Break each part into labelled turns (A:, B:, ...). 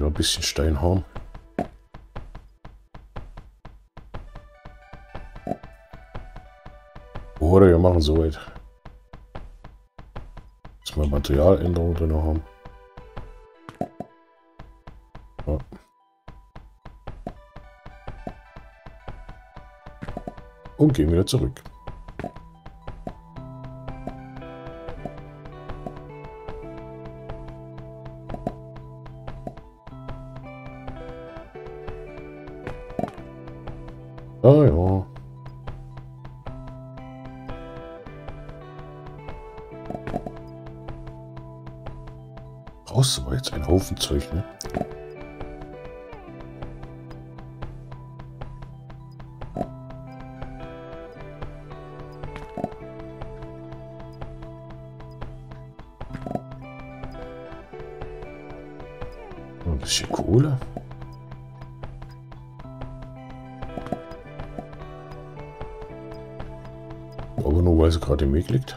A: wieder ein bisschen Stein haben. Oder wir machen so weit, dass wir Materialänderungen drin haben. Ja. Und gehen wieder zurück. Ah ja. Brauchst du aber jetzt einen Haufen Zeug, ne? Ein bisschen Kohle. Aber nur weil sie gerade im Weg liegt.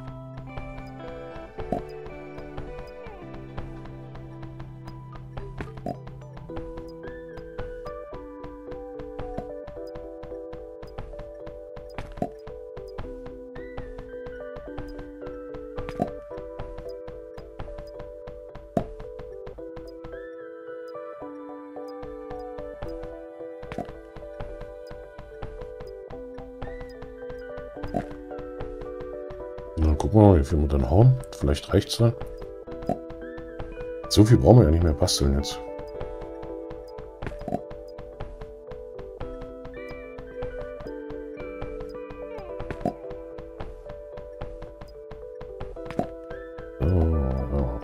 A: Dann gucken wir mal, wie viel wir dann haben. Vielleicht reicht es dann. So viel brauchen wir ja nicht mehr basteln jetzt. Ja.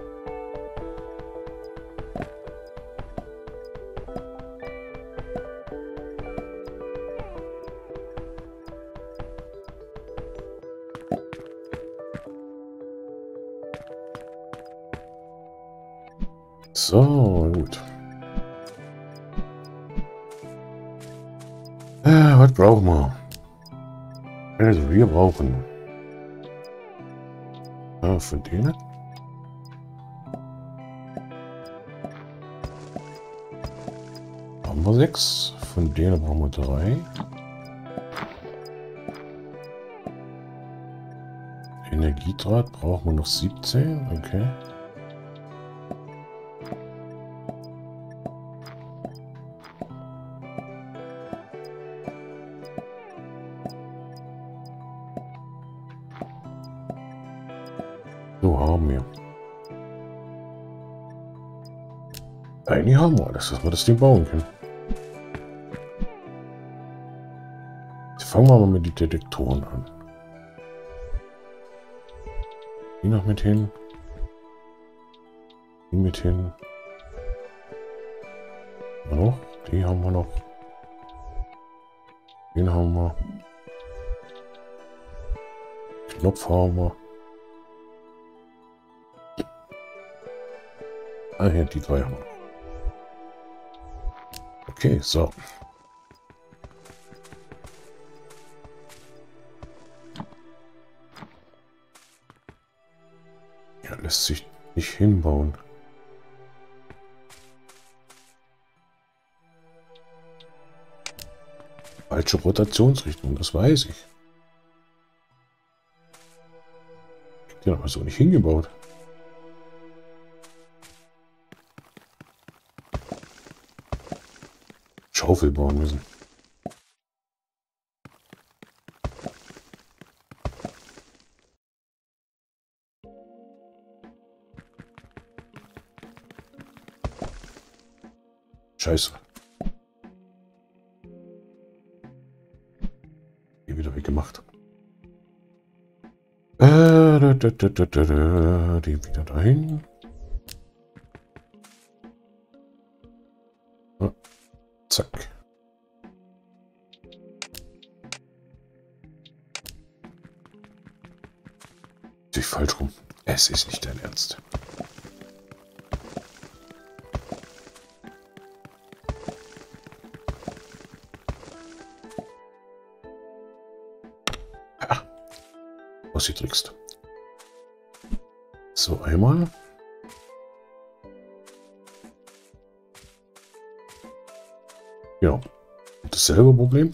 A: So, gut. Was brauchen wir? Also, wir brauchen von denen. Haben wir 6. Von denen brauchen wir 3. Energiedraht brauchen wir noch 17. Okay. So haben wir. Eigentlich haben wir alles, dass wir das Ding bauen können. Jetzt fangen wir mal mit den Detektoren an. Die noch mit hin. Die mit hin. Noch. Die haben wir noch. Den haben wir. Knopf haben wir. Ah, hier, die 3 haben wir. Okay, so. Ja, lässt sich nicht hinbauen. Falsche Rotationsrichtung, das weiß ich. Den haben wir so nicht hingebaut. Schaufel bauen müssen. Scheiße. Hier wieder weggemacht. Die wieder dahin. Ja. Zack. Sich falsch rum. Es ist nicht dein Ernst. Ausgetrickst. So, einmal. Ja. Dasselbe Problem.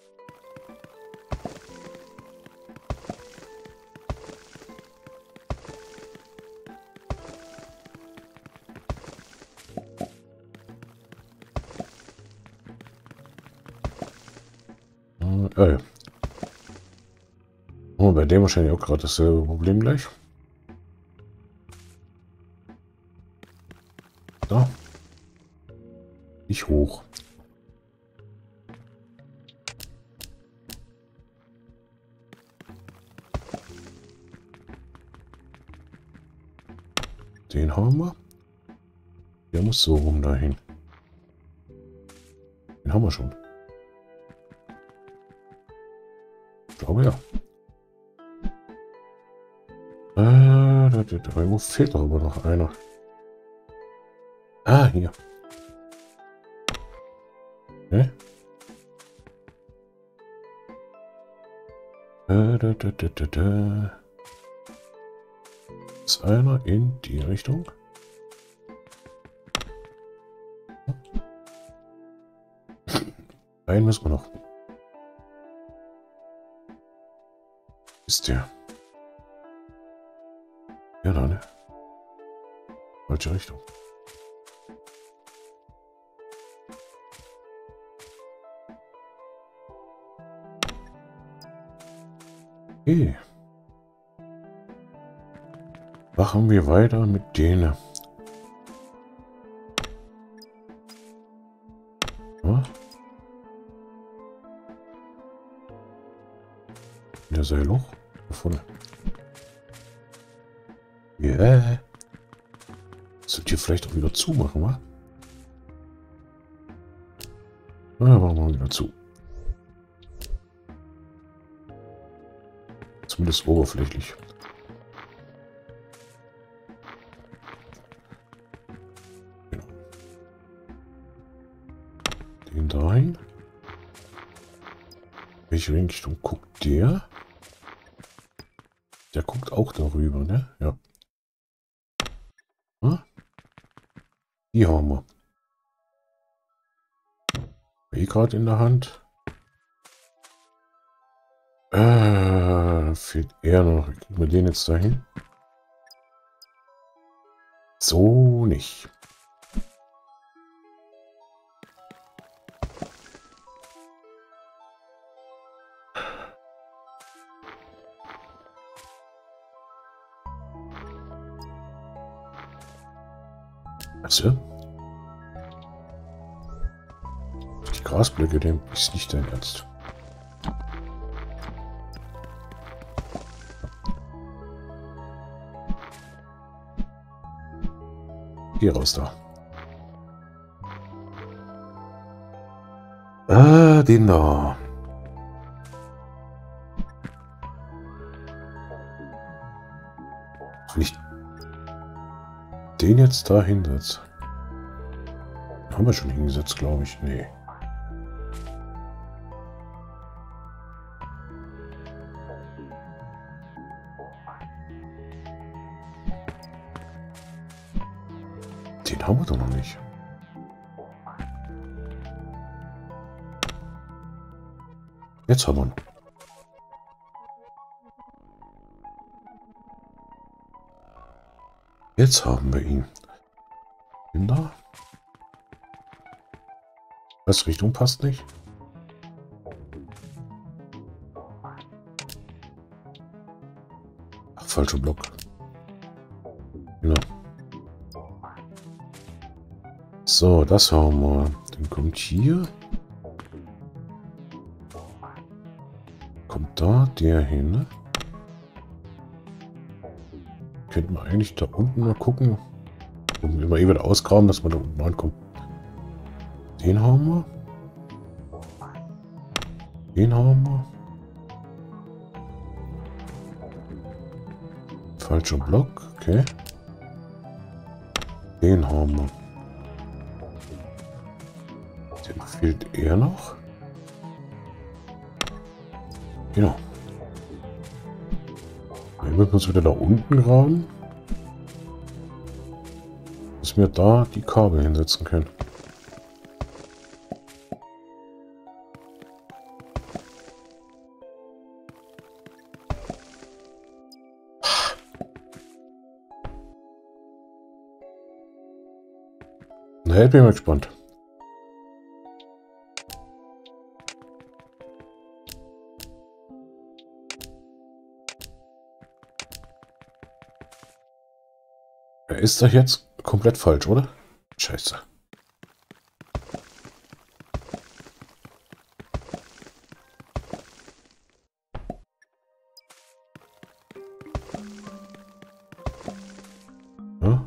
A: Ja. Oh, bei dem wahrscheinlich auch gerade dasselbe Problem gleich. Da. Nicht hoch. Den haben wir. Der muss so rum dahin. Den haben wir schon. Ich glaube ja. Irgendwo fehlt doch aber noch einer. Ah, hier. Okay. Ist einer in die Richtung? Einen müssen wir noch. Ist der? Ja, da, ne? Falsche Richtung. Okay. Machen wir weiter mit denen. Ja. Der Seilloch. Gefunden. Ja. Yeah. Sollt ihr vielleicht auch wieder zumachen, wa? Na, machen wir wieder zu. Zumindest oberflächlich. Genau. Den dahin. Welche Richtung guckt der? Der guckt auch darüber, ne? Ja. Hm? Die haben wir. Gerade in der Hand. Fehlt er noch. Wie kriegen wir den jetzt dahin? So nicht. Also? Die Grasblöcke, dem ist nicht dein Ernst. Geh raus da. Den da. Wenn ich den jetzt da hinsetze. Haben wir schon hingesetzt, glaube ich. Nee. Den haben wir doch noch nicht. Jetzt haben wir ihn. Jetzt haben wir ihn. Den da. Was Richtung passt nicht. Ach, falscher Block. Genau. So, das haben wir. Dann kommt hier. Kommt da der hin, ne? Könnten wir eigentlich da unten mal gucken. Und immer wieder ausgraben, dass wir da unten rankommen. Den haben wir. Den haben wir. Falscher Block, okay. Den haben wir. Den fehlt er noch. Genau. Dann müssen wir uns wieder da unten graben. Dass wir da die Kabel hinsetzen können. Na, ich bin mal gespannt. Er ist doch jetzt komplett falsch, oder? Scheiße. Ja.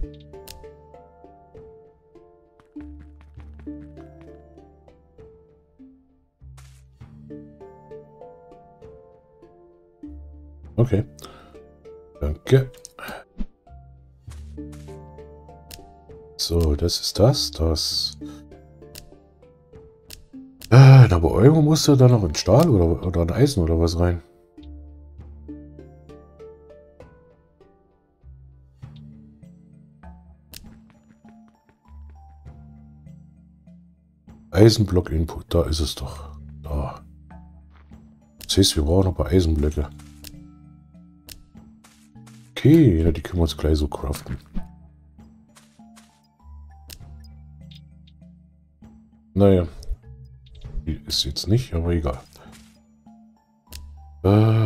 A: Okay. Danke. So, das ist das. Aber irgendwo musste da noch ein Stahl oder ein Eisen oder was rein. Eisenblock-Input, da ist es doch. Da. Das heißt, wir brauchen noch ein paar Eisenblöcke. Okay, ja, die können wir uns gleich so craften. Naja. Die ist jetzt nicht, aber egal.